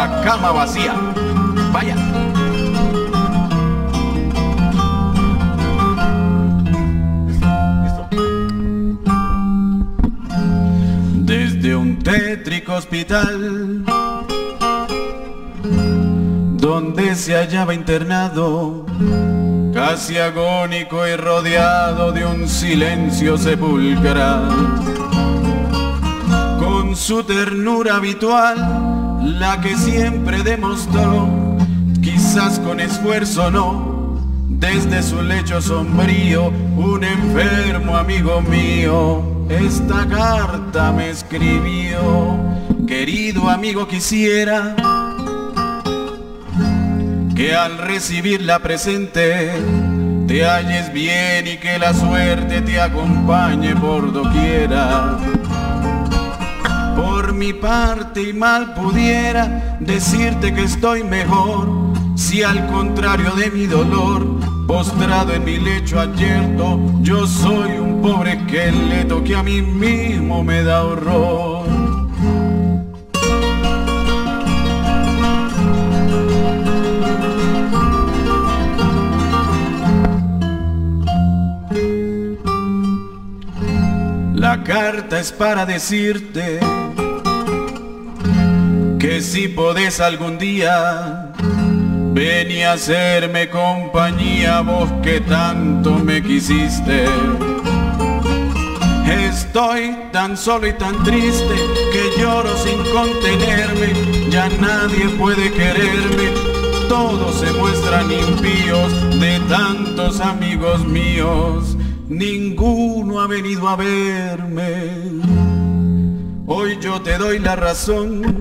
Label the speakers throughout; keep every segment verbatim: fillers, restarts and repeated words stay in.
Speaker 1: La cama vacía. Vaya. Desde un tétrico hospital donde se hallaba internado, casi agónico y rodeado de un silencio sepulcral, con su ternura habitual, la que siempre demostró, quizás con esfuerzo no, desde su lecho sombrío, un enfermo amigo mío esta carta me escribió. Querido amigo, quisiera que al recibir la presente te halles bien y que la suerte te acompañe por doquiera. Por mi parte y mal pudiera decirte que estoy mejor, si al contrario de mi dolor, postrado en mi lecho abierto, yo soy un pobre esqueleto que a mí mismo me da horror. La carta es para decirte que si podés algún día ven y hacerme compañía, vos que tanto me quisiste. Estoy tan solo y tan triste que lloro sin contenerme, ya nadie puede quererme, todos se muestran impíos de tantos amigos míos. Ninguno ha venido a verme. Hoy yo te doy la razón,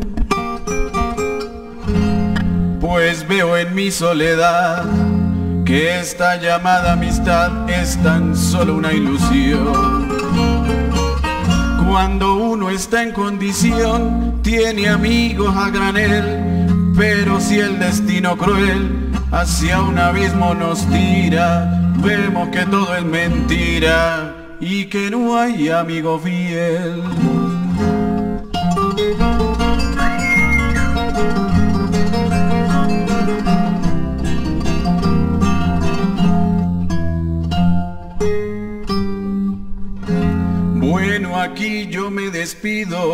Speaker 1: pues veo en mi soledad que esta llamada amistad es tan solo una ilusión. Cuando uno está en condición, tiene amigos a granel, pero si el destino cruel hacia un abismo nos tira, vemos que todo es mentira y que no hay amigo fiel. Bueno, aquí yo me despido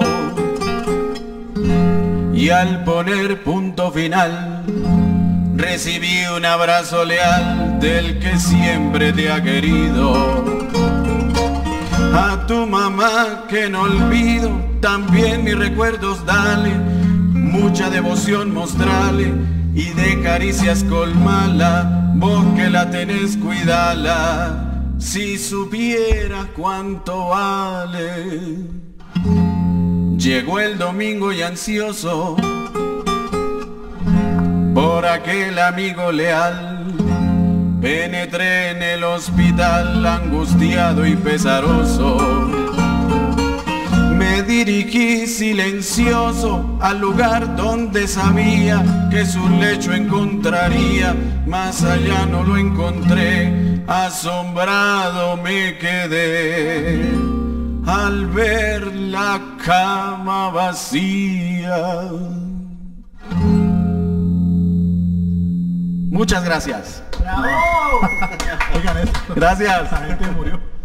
Speaker 1: y al poner punto final recibí un abrazo leal del que siempre te ha querido. A tu mamá que no olvido, también mis recuerdos dale, mucha devoción mostrale y de caricias colmala, vos que la tenés cuidala, si supieras cuánto vale. Llegó el domingo y ansioso por aquel amigo leal, penetré en el hospital angustiado y pesaroso. Me dirigí silencioso al lugar donde sabía que su lecho encontraría, más allá no lo encontré, asombrado me quedé al ver la cama vacía. Muchas gracias.
Speaker 2: ¡Bravo! Oigan esto.
Speaker 1: Gracias.
Speaker 2: Esa gente murió.